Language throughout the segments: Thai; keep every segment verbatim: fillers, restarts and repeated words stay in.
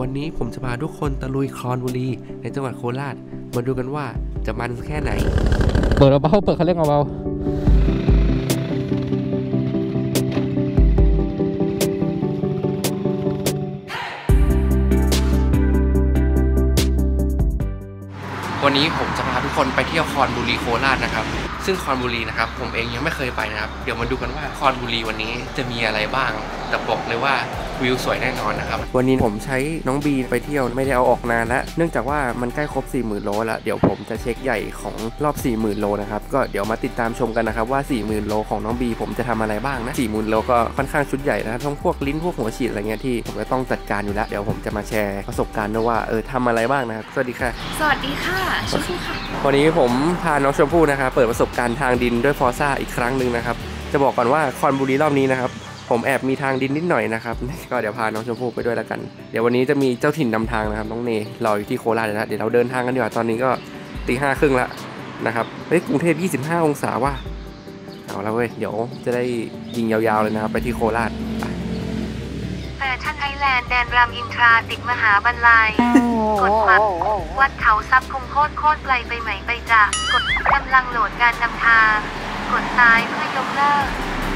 วันนี้ผมจะพาทุกคนตะลุยคอนบุรีในจังหวัดโคราชมาดูกันว่าจะมันแค่ไหนเปิดเบาเปิดคันเร่งเบาวันนี้ผมจะพาทุกคนไปเที่ยวคอนบุรีโคราชนะครับซึ่งคอนบุรีนะครับผมเองยังไม่เคยไปนะครับเดี๋ยวมาดูกันว่าคอนบุรีวันนี้จะมีอะไรบ้างแต่บอกเลยว่าวิวสวยแน่นอนนะครับวันนี้ผมใช้น้องบีไปเที่ยวไม่ได้เอาออกนานแล้วเนื่องจากว่ามันใกล้ครบ สี่หมื่น โลแล้วเดี๋ยวผมจะเช็คใหญ่ของรอบ สี่หมื่น โลนะครับก็เดี๋ยวมาติดตามชมกันนะครับว่า สี่หมื่น โลของน้องบีผมจะทำอะไรบ้างนะ สี่หมื่น โลก็ค่อนข้างชุดใหญ่นะทั้งพวกลิ้นพวกหัวฉีดอะไรเงี้ยที่ผมจะต้องจัดการอยู่แล้วเดี๋ยวผมจะมาแชร์ประสบการณ์ด้วยว่าเออทำอะไรบ้างนะครับสวัสดีค่ะสวัสดีค่ะชมพู่ค่ะวันนี้ผมพาน้องชมพู่นะครับเปิดประสบการณ์ทางดินด้วยฟอร์ซ่าอีกครั้งหนึ่งนะครับจะบอกก่อนว่าคอนบุรีรอบนี้นะครับผมแอบมีทางดินนิดหน่อยนะครับก็เดี๋ยวพาน้องชมพู่ไปด้วยแล้วกันเดี๋ยววันนี้จะมีเจ้าถิ่นนำทางนะครับน้องเนรออยู่ที่โคราชนะเดี๋ยวเราเดินทางกันดีกว่าตอนนี้ก็ตีห้าครึ่งละนะครับเฮ้ยกรุงเทพยี่สิบห้าองศาว่ะเอาแล้วเว้ยเดี๋ยวจะได้ยิงยาวๆเลยนะครับไปที่โคราชแฟชั่นไอแลนด์แดนรามอินทราติดมหาบันไลกดมัดวัดเขาซับคงโคตรโคตรไกลไปไหมไปจะกดกำลังโหลดการนำทางกดซ้ายเพื่อยกเลิก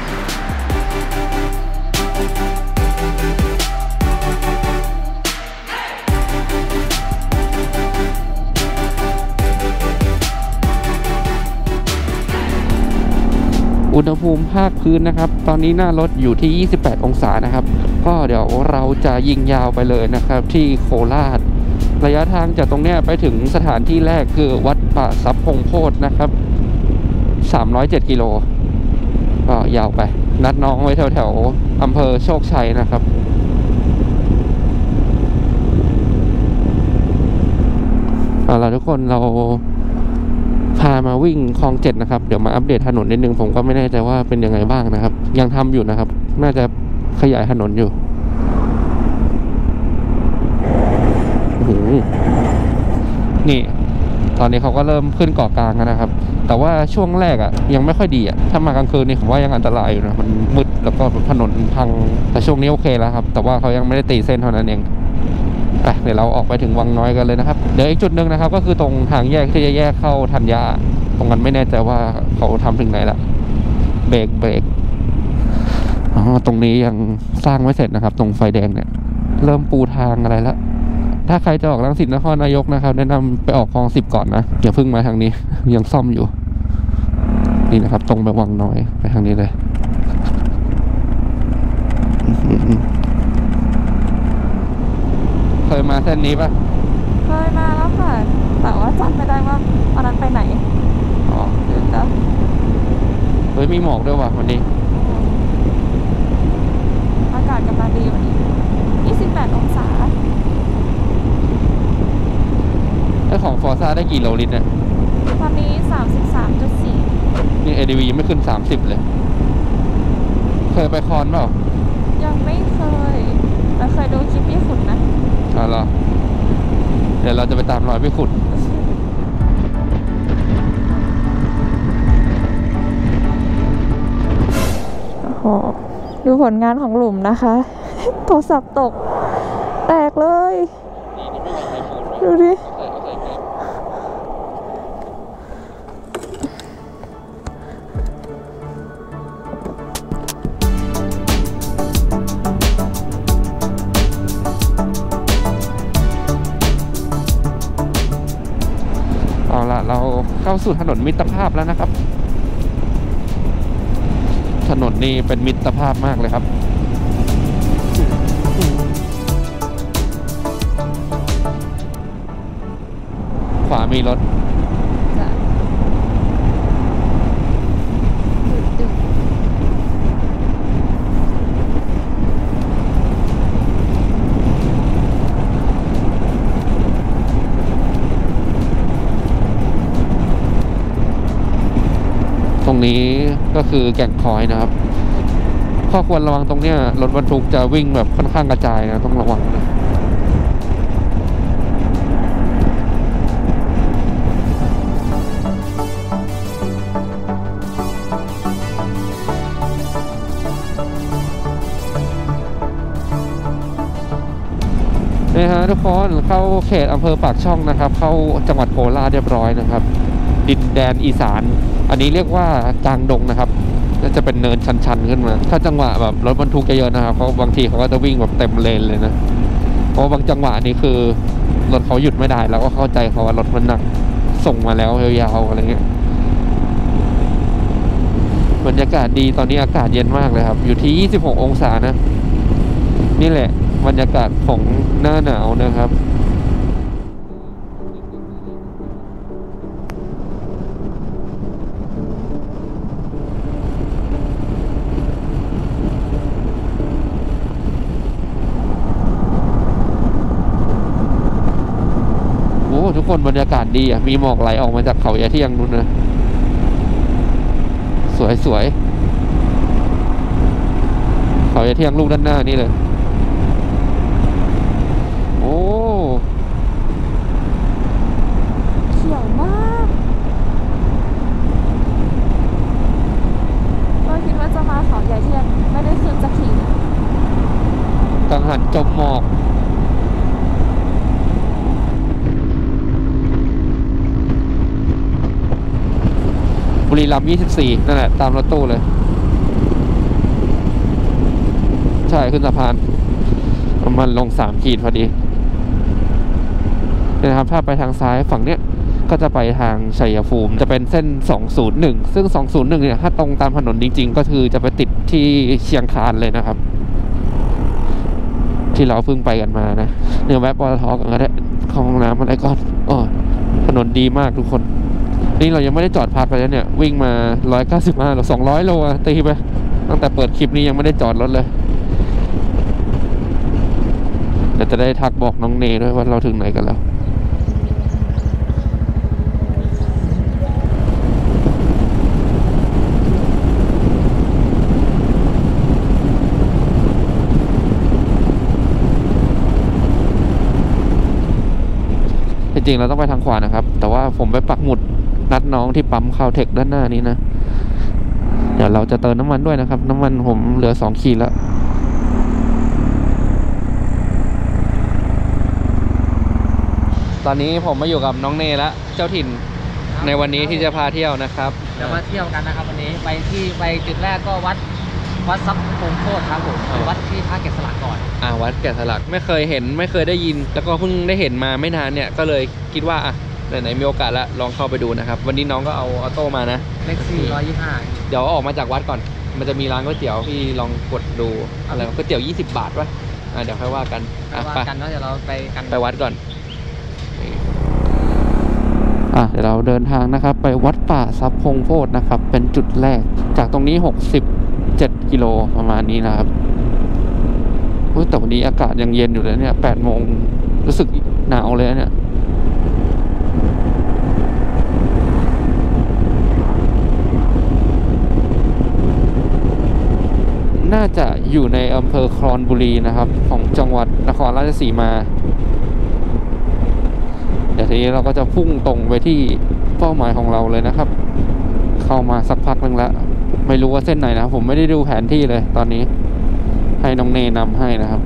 อุณหภูมิภาคพื้นนะครับตอนนี้หน้ารถอยู่ที่ยี่สิบแปดองศานะครับก็เดี๋ยวเราจะยิงยาวไปเลยนะครับที่โคราชระยะทางจากตรงเนี้ยไปถึงสถานที่แรกคือวัดป่าทรัพย์พงโพธิ์นะครับสามร้อยเจ็ดกิโลก็ยาวไปนัดน้องไว้แถวแถวอำเภอโชคชัยนะครับเอาล่ะทุกคนเราพามาวิ่งคลองเจ็ดนะครับเดี๋ยวมาอัปเดตถนนนิดนึงผมก็ไม่แน่ใจว่าเป็นยังไงบ้างนะครับยังทำอยู่นะครับน่าจะขยายถนนอยู่นี่ตอนนี้เขาก็เริ่มขึ้นเกาะกลางกันนะครับแต่ว่าช่วงแรกอ่ะยังไม่ค่อยดีอ่ะถ้ามากลางคืนนี่ผมว่ายังอันตรายอยู่นะมันมืดแล้วก็ถนนพังแต่ช่วงนี้โอเคแล้วครับแต่ว่าเขายังไม่ได้ตีเส้นเท่านั้นเองไปเดี๋ยวเราออกไปถึงวังน้อยกันเลยนะครับเดี๋ยวอีกจุดหนึ่งนะครับก็คือตรงทางแยกที่จะแยกเข้าธัญญาตรงนั้นไม่แน่ใจว่าเขาทำถึงไหนละเบรกเบรกอ๋อตรงนี้ยังสร้างไม่เสร็จนะครับตรงไฟแดงเนี่ยเริ่มปูทางอะไรแล้วถ้าใครจะออกรังสิตนครนายกนะครับแนะนำไปออกคลองสิบก่อนนะอย่าเพิ่งมาทางนี้ยังซ่อมอยู่นี่นะครับตรงไปวังน้อยไปทางนี้เลยเคยมาเส้นนี้ปะเคยมาแล้วค่ะแต่ว่าจำไม่ได้ว่าตอนนั้นไปไหนอ๋อเดี๋ยวจ้ะเฮ้ยมีหมอกด้วยว่ะวันนี้อากาศกำลังดีวันนี้ยี่สิบแปดองศาถ้าของฟอร์ซ่าได้กี่โลลิตรเนี่ยตอนนี้ สามสิบสามจุดสี่นี่ เอ ดี วี ยังไม่ขึ้นสามสิบเลยเคยไปคอนเปล่ายังไม่เคยแต่เคยดูคลิปพี่ขุนนะอ๋อเหรอเดี๋ยวเราจะไปตามรอยพี่ขุนโอ้โหดูผลงานของหลุมนะคะโทรศัพท์ตกแตกเลยดูดิเอาล่ะเราเข้าสู่ถนนมิตรภาพแล้วนะครับถนนนี้เป็นมิตรภาพมากเลยครับขวามีรถตรงนี้ก็คือแก่งคอยนะครับข้อควรระวังตรงเนี้ยรถบรรทุกจะวิ่งแบบค่อนข้างกระจายนะต้องระวังนะ นี่นี่ฮะทุกคนเข้าเขตอำเภอปากช่องนะครับเข้าจังหวัดโคราชเรียบร้อยนะครับดินแดนอีสานอันนี้เรียกว่ากลางดงนะครับก็จะเป็นเนินชันๆขึ้นมาถ้าจังหวะแบบรถบรรทุกเยอะๆนะครับเขาบางทีเขาก็จะวิ่งแบบเต็มเลนเลยนะเพราะบางจังหวะนี้คือรถเขาหยุดไม่ได้แล้วก็เข้าใจเขาว่ารถมันหนักส่งมาแล้วยาวๆอะไรเงี้ยบรรยากาศดีตอนนี้อากาศเย็นมากเลยครับอยู่ที่ยี่สิบหกองศานะนี่แหละบรรยากาศของหน้าหนาวนะครับโอ้ทุกคนบรรยากาศดีอ่ะมีหมอกไหลออกมาจากเขายะเที่ยงนู้นนะสวยสวยเขายะเที่ยงลูกด้านหน้านี่เลยโอ้เขียวมากเราคิดว่าจะมาเขาใหญ่เที่ยงไม่ได้ขึ้นสักทีกังหันจมหมอกบุรีรัมย์ยี่สิบสี่นั่นแหละตามรถตู้เลยใช่ขึ้นสะพานมันลงสามขีดพอดีนะครับถ้าไปทางซ้ายฝั่งเนี้ยก็จะไปทางชัยภูมิจะเป็นเส้นสองศูนย์หนึ่งซึ่งสองศูนย์หนึ่งเนี่ยถ้าตรงตามถนนจริงๆก็คือจะไปติดที่เชียงคานเลยนะครับที่เราเพิ่งไปกันมานะเนื้อแวะปตทกันก็ได้เข้าห้องน้ำอะไรก่อนอ๋อถนนดีมากทุกคนนี่เรายังไม่ได้จอดพักเลยเนี่ยวิ่งมาหนึ่งร้อยเก้าสิบห้าหรือสองร้อยโลอะตีไปตั้งแต่เปิดคลิปนี้ยังไม่ได้จอดรถเลยเดี๋ยวจะได้ทักบอกน้องเนด้วยว่าเราถึงไหนกันแล้วจริงๆเราต้องไปทางขวานะครับแต่ว่าผมไปปักหมุดนัดน้องที่ปั๊มคาวเทคด้านหน้านี้นะเดี๋ยวเราจะเติมน้ำมันด้วยนะครับน้ำมันผมเหลือสองขีดแล้วตอนนี้ผมมาอยู่กับน้องเนแล้วเจ้าถิ่นในวันนี้ที่จะพาเที่ยวนะครับเดี๋ยวมาเที่ยวกันนะครับวันนี้ไปที่ไปจุดแรกก็วัดวัดทรัพย์คงโคตรครับผมวัดที่ท่าแกะสลักก่อนอ่าวัดแกะสลักไม่เคยเห็นไม่เคยได้ยินแล้วก็เพิ่งได้เห็นมาไม่นานเนี่ยก็เลยคิดว่าอ่ะไหนๆมีโอกาสแล้วลองเข้าไปดูนะครับวันนี้น้องก็เอาออโต้มานะเลขสี่ร้อยยี่สิบห้าเดี๋ยวออกมาจากวัดก่อนมันจะมีร้านก๋วยเตี๋ยวที่ลองกดดูอะไรก๋วยเตี๋ยวยี่สิบบาทป่ะอ่าเดี๋ยวค่อยว่ากันอ่ะไปกันเนาะเดี๋ยวเราไปกันไปวัดก่อนอ่ะเดี๋ยวเราเดินทางนะครับไปวัดป่าทรัพย์พงโพธิ์นะครับเป็นจุดแรกจากตรงนี้หกสิบเจ็ดกิโลประมาณนี้นะครับแต่วันนี้อากาศยังเย็นอยู่เลยเนี่ยแปดโมงรู้สึกหนาวเลยเนี่ยน่าจะอยู่ในอำเภอคลอนบุรีนะครับของจังหวัดนครราชสีมาเดี๋ยวทีนี้เราก็จะพุ่งตรงไปที่เป้าหมายของเราเลยนะครับเข้ามาสักพักนึงแล้วไม่รู้ว่าเส้นไหนนะผมไม่ได้ดูแผนที่เลยตอนนี้ให้น้องเนนำให้นะครับ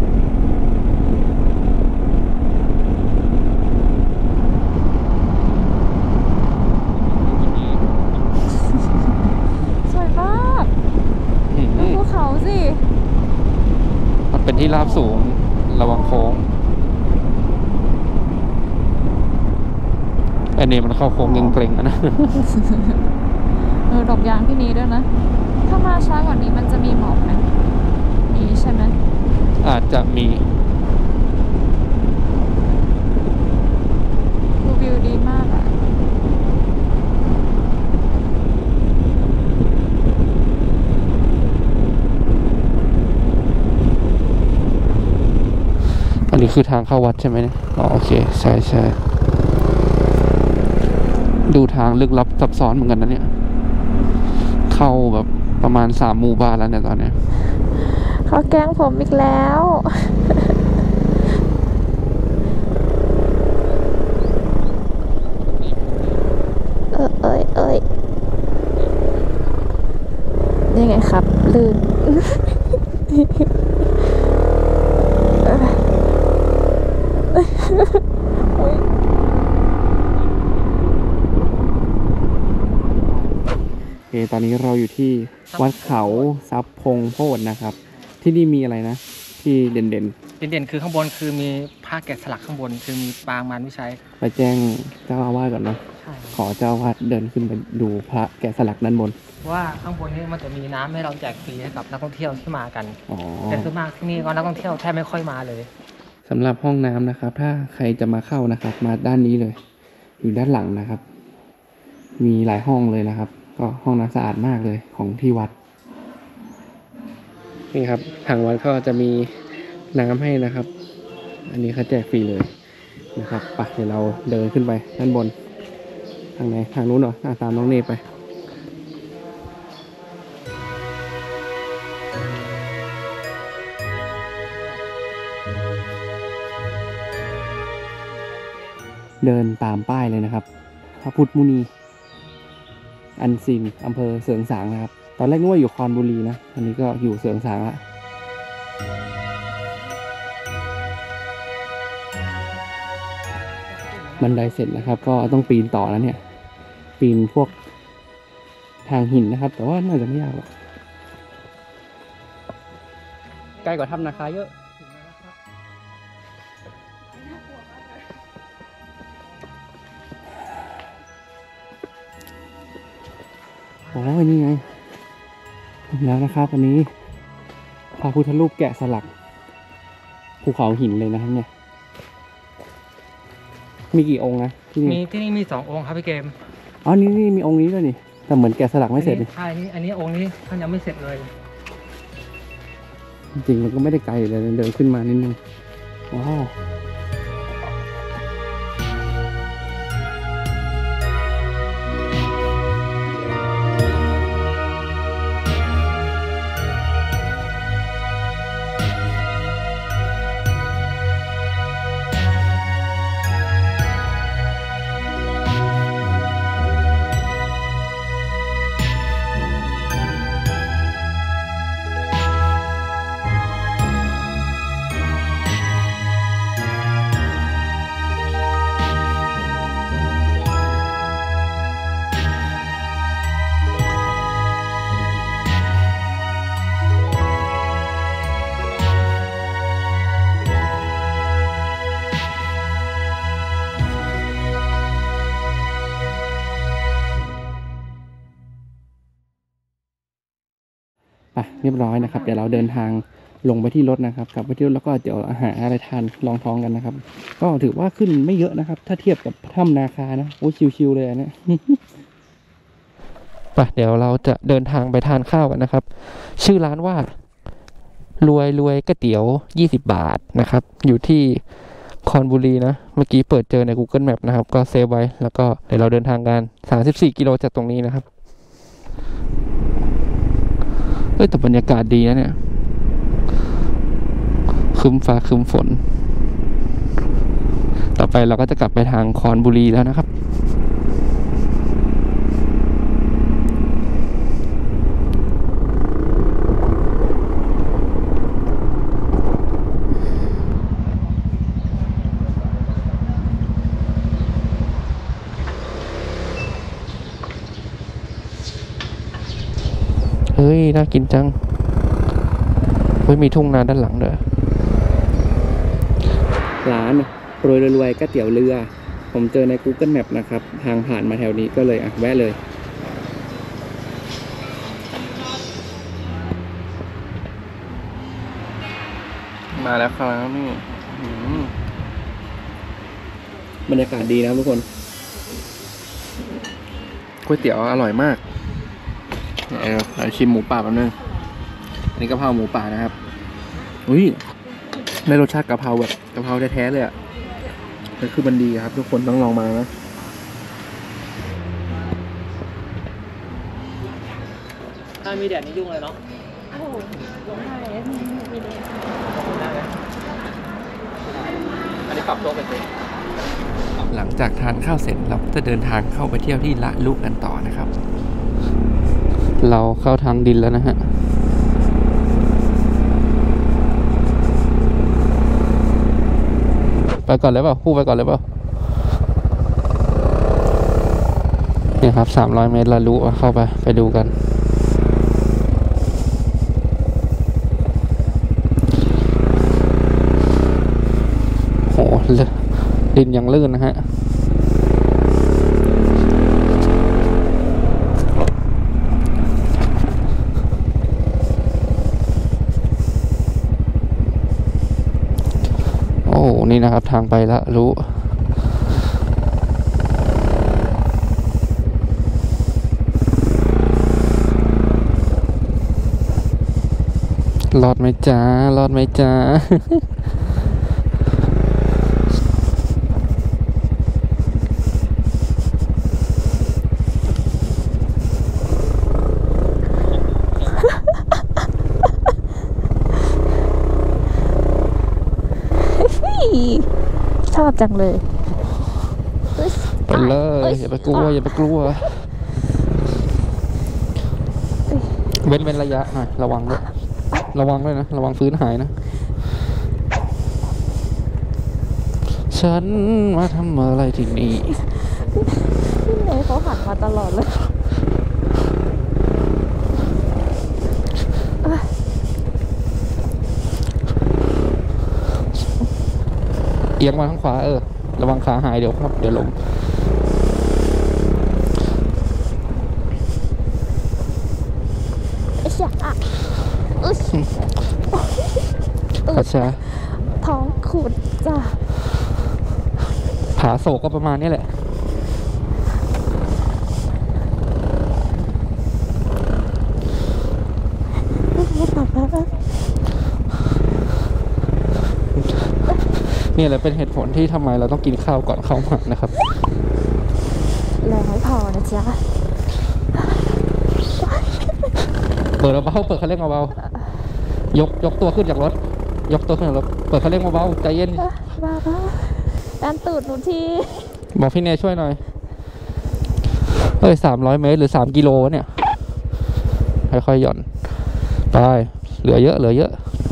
สวยมากดูภูเขาสิมันเป็นที่ราบสูงระวังโค้งไอ้นี่มันเข้าโค้งเกร็งๆนะเออดอกยางที่นี้ด้วยนะถ้ามาช้ากว่านี้มันจะมีหมอกไหมมีใช่ไหมอาจจะมีดูวิวดีมากอ่ะอันนี้คือทางเข้าวัดใช่ไหมเนี่ยอ๋อโอเคใช่ใช่ดูทางลึกลับซับซ้อนเหมือนกันนะเนี่ยเข้าแบบประมาณสามหมู่บ้านแล้วเนี่ยตอนเนี้ยเขาแกล้งผมอีกแล้วเออเอ้ยเอ้ยยังไงครับลื่นอโอเคตอนนี้เราอยู่ที่วัดเขาทรัพย์พงโพธิ์นะครับ ที่นี่มีอะไรนะ ที่เด่นเด่นๆคือข้างบนคือมีผ้าแกะสลักข้างบนคือมีปางมารวิชัยๆ ไปแจ้งเจ้าอาวาสก่อนเนาะใช่ขอเจ้าอาวาสเดินขึ้นไปดูพระแกะสลักด้านบนว่าข้างบนนี้มันจะมีน้ำให้เราแจกฟรีให้กับนักท่องเที่ยวที่มากันอ๋อแต่ส่วนมากที่นี่ก็นักท่องเที่ยวแทบไม่ค่อยมาเลยสำหรับห้องน้ำนะครับ ถ้าใครจะมาเข้านะครับ มาด้านนี้เลย อยู่ด้านหลังนะครับ มีหลายห้องเลยนะครับ ก็ห้องน้ำสะอาดมากเลยของที่วัดนี่ครับทางวัดก็จะมีน้ำให้นะครับ อันนี้เขาแจกฟรีเลยนะครับไปเดี๋ยวเราเดินขึ้นไปด้านบนทางไหนทางนู้นเหรออ่ะตามน้องเนไปเดินตามป้ายเลยนะครับพระพุทธมุนีอันซินอำเภอเสริงสางนะครับตอนแรกนึกว่าอยู่คอนบุรีนะอันนี้ก็อยู่เสริงสางละบันไดเสร็จนะครับก็ต้องปีนต่อแล้วเนี่ยปีนพวกทางหินนะครับแต่ว่าน่าจะไม่ยากหรอกใกล้กว่าถ้ำนาคาเยอะโอ้ยนี่ไงถึงแล้วนะครับอันนี้พระพุทธรูปแกะสลักภูเขาหินเลยนะครับเนี่ยมีกี่องค์นะที่มีนี่ที่นี่มีสององค์ครับพี่เกมอ๋อนี่นี่มีองค์นี้ด้วยนี่แต่เหมือนแกะสลักไม่เสร็จนี่ใช่นี่อันนี้องค์นี้ท่านยังไม่เสร็จเลยจริงๆมันก็ไม่ได้ไกลเลยเดินขึ้นมานิดนึงว้าวไปเรียบร้อยนะครับเดี๋ยวเราเดินทางลงไปที่รถนะครับกลับไปที่รถแล้วก็เดี๋ยวอาหารอะไรทานรองท้องกันนะครับก็ถือว่าขึ้นไม่เยอะนะครับถ้าเทียบกับถ้ำนาคานะโอ้ชิวๆเลยนะ ไปเดี๋ยวเราจะเดินทางไปทานข้าวกันนะครับชื่อร้านว่ารวยรวยก๋วยเตี๋ยวยี่สิบบาทนะครับอยู่ที่คอนบุรีนะเมื่อกี้เปิดเจอใน Google Map นะครับก็เซฟไว้แล้วก็เดี๋ยวเราเดินทางกันสามสิบสี่กิโลจากตรงนี้นะครับเอ้ยแต่บรรยากาศดีนะเนี่ยครึ้มฟ้าครึ้มฝนต่อไปเราก็จะกลับไปทางคอนบุรีแล้วนะครับเฮ้ยน่ากินจังเฮ้ยมีทุ่งนาด้านหลังด้วยร้านรวยรวยก๋วยเตี๋ยวเรือผมเจอใน Google Map นะครับทางผ่านมาแถวนี้ก็เลยอ่ะแวะเลยมาแล้วครับนี่บรรยากาศดีนะทุกคนก๋วยเตี๋ยวอร่อยมากเดี๋ยวเราชิมหมูป่าแป๊บนึงอันนี้กะเพราหมูป่านะครับอุ้ยได้รสชาติกะเพราแบบกะเพราแท้ๆเลยอ่ะก็คือมันดีครับทุกคนต้องลองมานะถ้ามีแดดนี่ยุ่งเลยเนาะโอ้โหลงได้เลยมีเด็กอันนี้ปรับโต๊ะไปเลยหลังจากทานข้าวเสร็จเราจะเดินทางเข้าไปเที่ยวที่ละลุกันต่อนะครับเราเข้าทางดินแล้วนะฮะไปก่อนเลยเปล่าคู่ไปก่อนเลยเปล่าเนี่ยครับสามร้อยเมตรละรู้เข้าไปไปดูกันโหดินยังลื่นนะฮะโอ้นี่นะครับทางไปละรู้รอดไหมจ้ารอดไหมจ้าชอบจังเลยไปเลยอย่าไปกลัวอย่าไปกลัวเว้นเว้นระยะหน่อยระวังด้วยระวังด้วยนะระวังฟื้นหายนะฉันมาทำอะไรที่นี่พี่เนยเขาหันมาตลอดเลยเอียงมาทางขวาเออระวังขาหายเดี๋ยวครับเดี๋ยวล้มกระชาท้องขูดจ้ะผาโศกก็ประมาณนี้แหละนี่แหละเป็นเหตุผลที่ทำไมเราต้องกินข้าวก่อนเข้ามานะครับแรงไม่พอนะจ๊ะเปิดเบาเปิดคันเร่งเบายกยกตัวขึ้นจากรถยกตัวขึ้นจากรถเปิดคันเร่งเบาใจเย็นบ้าบ้าดันตูดหนูทีบอกพี่เนยช่วยหน่อยเฮ้ยสามร้อยเมตรหรือสามกิโลเนี่ยค่อยๆหย่อนไปเหลือเยอะเหลือเยอะ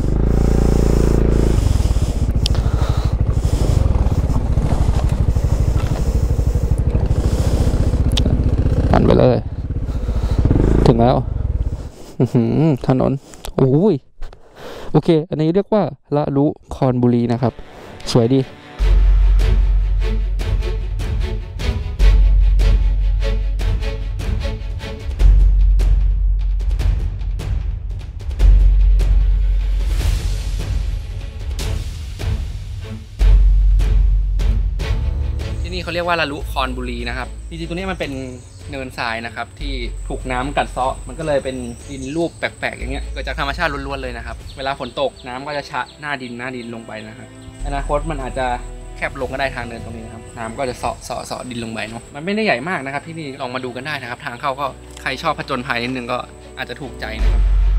ปั่นไปเลยถึงแล้วถนนโอ้ยโอเคอันนี้เรียกว่าละลุคอนบุรีนะครับสวยดีที่นี่เขาเรียกว่าละลุคอนบุรีนะครับจริงๆตัวนี้มันเป็นเนินทรายนะครับที่ถูกน้ำกัดเซาะมันก็เลยเป็นดินรูปแปลกๆอย่างเงี้ยเกิดจากธรรมชาติล้วนๆเลยนะครับเวลาฝนตกน้ำก็จะชะหน้าดินหน้าดินลงไปนะครับอนาคตมันอาจจะแคบลงก็ได้ทางเดินตรงนี้นะครับน้ำก็จะเซาะเซาะเซาะดินลงไปเนาะมันไม่ได้ใหญ่มากนะครับที่นี่ลองมาดูกันได้นะครับทางเข้าก็ใครชอบผจญภัยนิดนึงก็อาจจะถูกใจนะครับ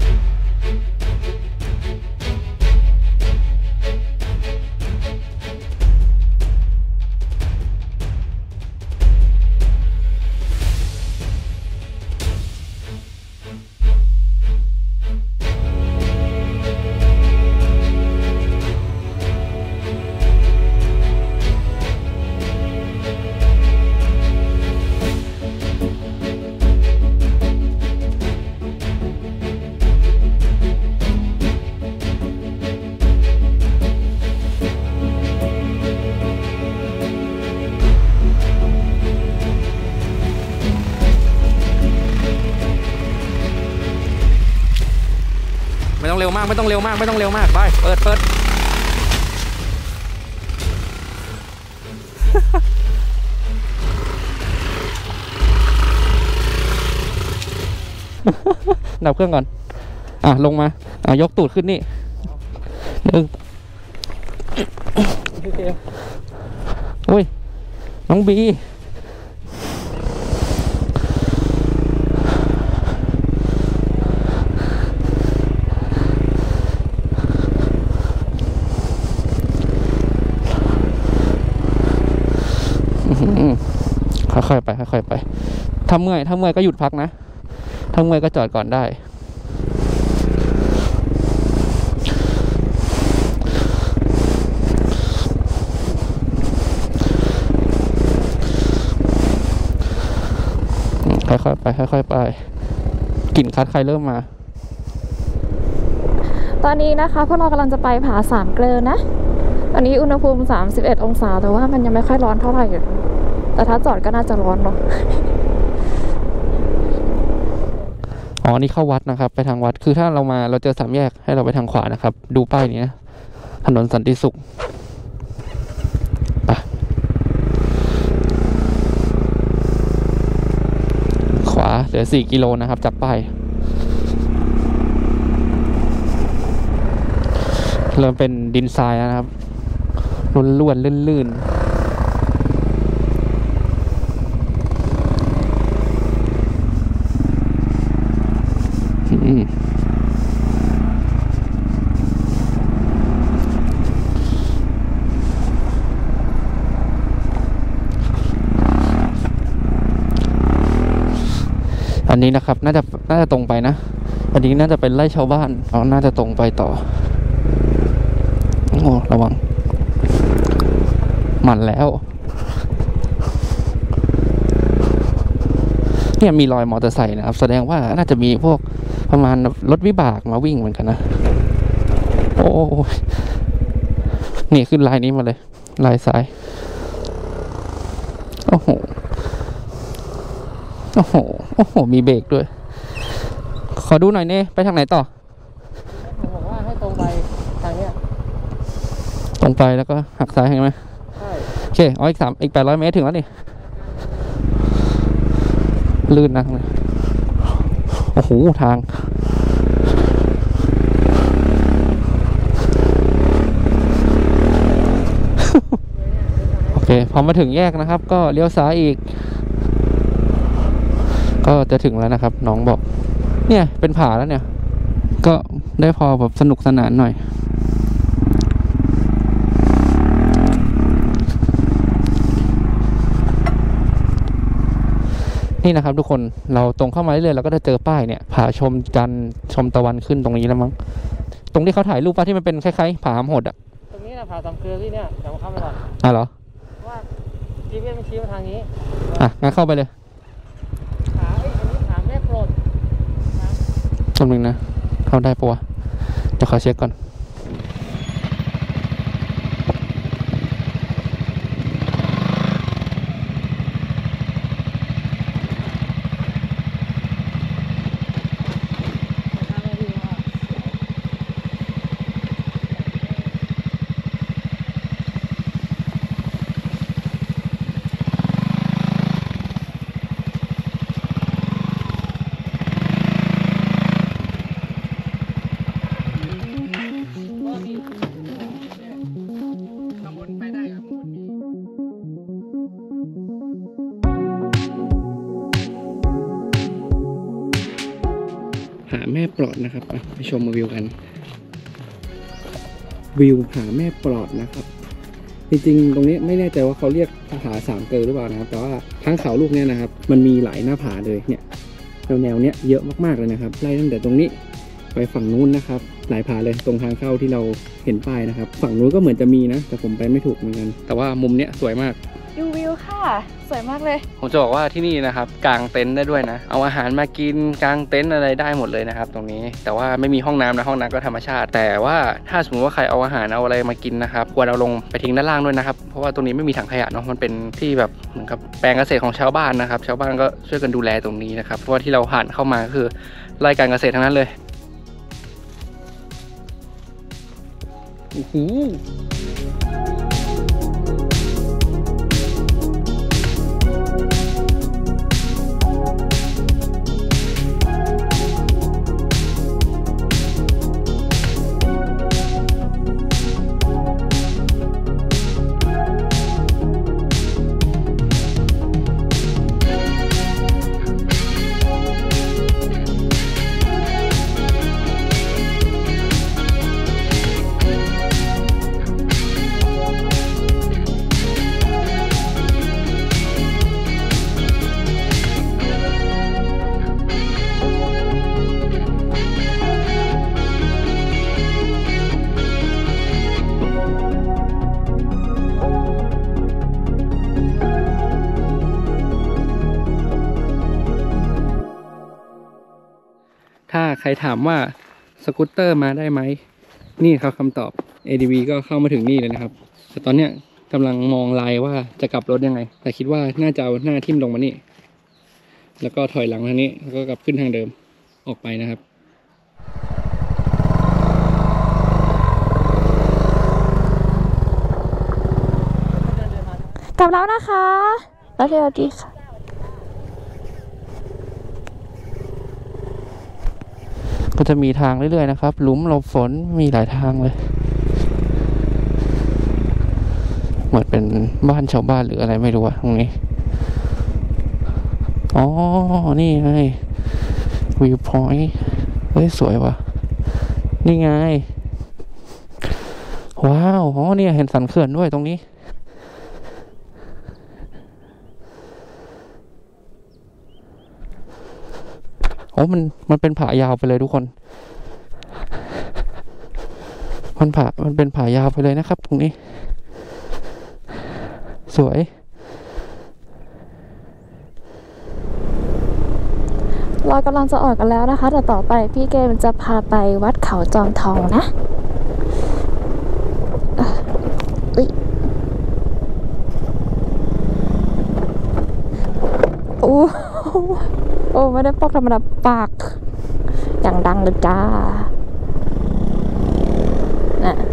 ไม่ต้องเร็วมากไม่ต้องเร็วมากไม่ต้องเร็วมากไปเปิดเปิดดับเครื่องก่อนอ่ะลงมาอ่ะยกตูดขึ้นนี่หนึ่งโอ้ยน้องบีค่อยๆไปค่อยๆไปถ้าเมื่อยถ้าเมื่อยก็หยุดพักนะถ้าเมื่อยก็จอดก่อนได้ค่อยๆไปค่อยๆไปกลิ่นคัดใครเริ่มมาตอนนี้นะคะพวกเรากำลังจะไปผาสามเกลอนะตอนนี้อุณหภูมิสามสิบเอ็ดองศาแต่ว่ามันยังไม่ค่อยร้อนเท่าไหร่แต่ถ้าจอดก็น่าจะร้อนเนาะอ๋อนี่เข้าวัดนะครับไปทางวัดคือถ้าเรามาเราเจอสามแยกให้เราไปทางขวานะครับดูป้ายนี้นะถนนสันติสุขไปขวาเหลือสี่กิโลนะครับจากป้ายเริ่มเป็นดินทรายแล้วนะครับล้วนๆลื่นๆอืมอันนี้นะครับน่าจะน่าจะตรงไปนะอันนี้น่าจะเป็นไร่ชาวบ้านอ๋อน่าจะตรงไปต่อโอ้ระวังหมันแล้วเนี่ยมีรอยมอเตอร์ไซค์นะครับแสดงว่าน่าจะมีพวกประมาณรถวิบากมาวิ่งเหมือนกันนะโอ้นี่ขึ้นลายนี้มาเลยลายซ้ายโอ้โหโอ้โหโอ้โหมีเบรกด้วยขอดูหน่อยเน่ไปทางไหนต่อผมบอกว่าให้ตรงไปทางเนี้ยตรงไปแล้วก็หักซ้ายเห็นไหมใช่โอเคอ๋ออีกสามอีกแปดร้อยเมตรถึงแล้วนี่ลื่นนักเลยโอ้โหทางโอเคพอมาถึงแยกนะครับก็เลี้ยวซ้ายอีกก็จะถึงแล้วนะครับน้องบอกเนี่ยเป็นผาแล้วเนี่ยก็ได้พอแบบสนุกสนานหน่อยนี่นะครับทุกคนเราตรงเข้ามาเรื่อยๆเราก็จะเจอป้ายเนี่ยผาชมจันทร์ชมตะวันขึ้นตรงนี้แล้วมั้งตรงที่เขาถ่ายรูปป้าที่มันเป็นคล้ายๆผาหำหดอ่ะตรงนี้นะผาสามเกลือที่เนี่ยเดี๋ยวเข้าไปก่อนอ่ะเหรอว่าจีพีเอสมันชี้มาทางนี้อ่ะงั้นเข้าไปเลยผาไอ้อันนี้ผาแม่โปรดจำหนึ่งนะเข้าได้ปะวะเดี๋ยวขอเช็คก่อนผาแม่ปลอดนะครับไปชมวิวกันวิวผาแม่ปลอดนะครับจริงๆตรงนี้ไม่แน่ใจว่าเขาเรียกผาสามเกลอหรือเปล่านะครับแต่ว่าทั้งเขาลูกเนี้ยนะครับมันมีหลายหน้าผาเลยเนี่ยแนวๆเนี้ยเยอะมากๆเลยนะครับไล่ตั้งแต่ตรงนี้ไปฝั่งนู้นนะครับหลายผาเลยตรงทางเข้าที่เราเห็นป้ายนะครับฝั่งนู้นก็เหมือนจะมีนะแต่ผมไปไม่ถูกเหมือนกันแต่ว่ามุมเนี้ยสวยมากดูวิวค่ะสวยมากเลยผมจะบอกว่าที่นี่นะครับกางเต็นท์ได้ด้วยนะเอาอาหารมากินกางเต็นท์อะไรได้หมดเลยนะครับตรงนี้แต่ว่าไม่มีห้องน้ำนะห้องน้ำก็ธรรมชาติแต่ว่าถ้าสมมติว่าใครเอาอาหารเอาอะไรมากินนะครับควรเอาลงไปทิ้งด้านล่างด้วยนะครับเพราะว่าตรงนี้ไม่มีถังขยะเนาะมันเป็นที่แบบเหมือนกับแปลงเกษตรของชาวบ้านนะครับชาวบ้านก็ช่วยกันดูแลตรงนี้นะครับเพราะว่าที่เราผ่านเข้ามาคือไร่การเกษตรทั้งนั้นเลยโอ้โหรถามว่าสกูตเตอร์มาได้ไหมนี่ครับคำตอบ เอ ดี วี ก็เข้ามาถึงนี่เลยนะครับแต่ตอนเนี้ยกำลังมองไลน์ว่าจะกลับรถยังไงแต่คิดว่าน่าจะเอาหน้าทิ่มลงมานี่แล้วก็ถอยหลังทางนี้แล้วก็กลับขึ้นทางเดิมออกไปนะครับกลับแล้วนะคะแล้วเดี๋ยวดีค่ะก็จะมีทางเรื่อยๆนะครับหลุมหลบฝนมีหลายทางเลยเหมือนเป็นบ้านชาวบ้านหรืออะไรไม่รู้อะตรงนี้อ๋อนี่ไงวิวพอยต์เฮ้ยสวยว่ะนี่ไงว้าวอ๋อเนี่ยเห็นสันเขื่อนด้วยตรงนี้โอ้มันมันเป็นผายาวไปเลยทุกคนมันผามันเป็นผายาวไปเลยนะครับตรงนี้สวยเรากำลังจะออกกันแล้วนะคะแต่ต่อไปพี่เกมจะพาไปวัดเขาจอมทองนะอุ๊ยโอ้โอ้ไม่ได้ปอกธรรมดาปากอย่างดังเลยจ้าน่ะ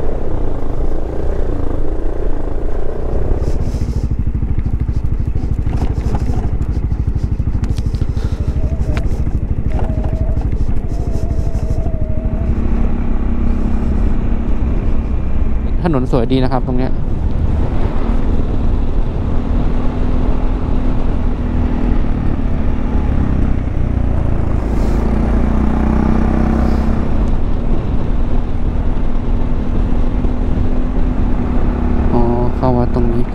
ถนนสวยดีนะครับตรงเนี้ยอ๋อเข้าวัดตรงนี้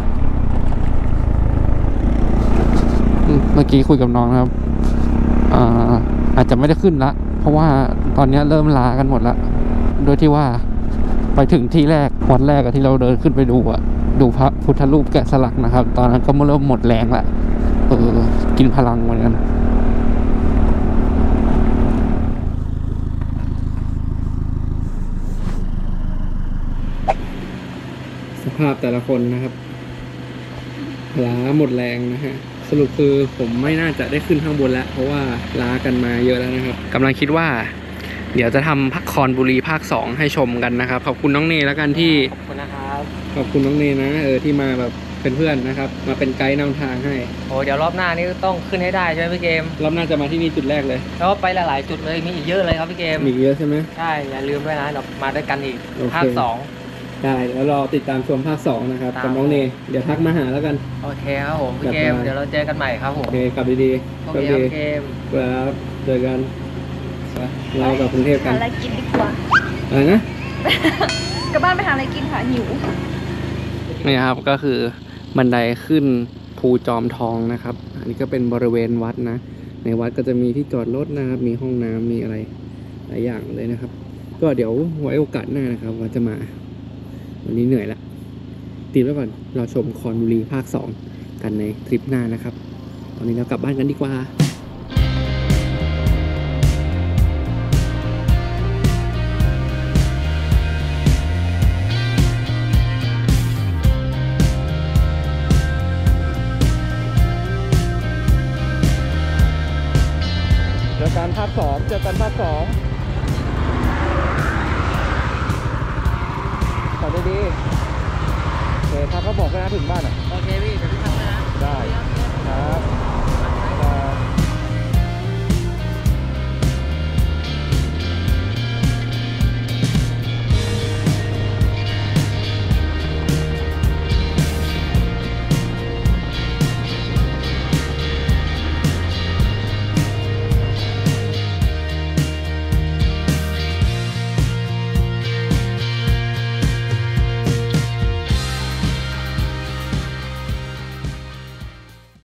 เมื่อกี้คุยกับน้องนะครับอ่าอาจจะไม่ได้ขึ้นละเพราะว่าตอนนี้เริ่มลากันหมดละโดยที่ว่าไปถึงที่แรกวันแรกที่เราเดินขึ้นไปดูอะดูพระพุทธรูปแกะสลักนะครับตอนนั้นก็เริ่มหมดแรงละเออกินพลังเหมือนกันสภาพแต่ละคนนะครับล้าหมดแรงนะฮะสรุปคือผมไม่น่าจะได้ขึ้นข้างบนแล้วเพราะว่าล้ากันมาเยอะแล้วนะครับกำลังคิดว่าเดี๋ยวจะทำพักคอนบุรีภาคสองให้ชมกันนะครับขอบคุณน้องเนแล้วกันที่ขอบคุณนะครับขอบคุณน้องเนนะเออที่มาแบบเป็นเพื่อนนะครับมาเป็นไกด์นำทางให้โอ้เดี๋ยวรอบหน้านี่ต้องขึ้นให้ได้ใช่ไหมพี่เกมรอบหน้าจะมาที่นี่จุดแรกเลยแล้วไปหลายๆจุดเลยมีอีกเยอะเลยครับพี่เกมมีเยอะใช่ไหมใช่อย่าลืมด้วยนะเรามาด้วยกันอีกภาคสองได้แล้วรอติดตามชมภาคสองนะครับกับน้องเนเดี๋ยวทักมาหาแล้วกันโอเคครับผมพี่เกมเดี๋ยวเราเจอกันใหม่ครับผมโอเคกลับดีๆโอเคครับพี่เกมครับเจอกันเรากับกรุงเทพกันหาอะไรกินดีกว่าอะไรนะกลับบ้านไปหาอะไรกินค่ะหิวนี่ครับก็คือบันไดขึ้นภูจอมทองนะครับอันนี้ก็เป็นบริเวณวัดนะในวัดก็จะมีที่จอดรถนะครับมีห้องน้ำมีอะไรหลายอย่างเลยนะครับก็เดี๋ยวไว้โอกาสหน้านะครับว่าจะมาวันนี้เหนื่อยละตีไว้ก่อนเราชมคอนบุรีภาคสองกันในทริปหน้านะครับตอนนี้เรากลับบ้านกันดีกว่าเจอกันภาคสองเจอกันภาคสองขอได้ดีโอเคถ้าเขาบอกก็นะถึงบ้านอ่ะโอเคพี่เดี๋ยวพี่ทำนะได้ครับ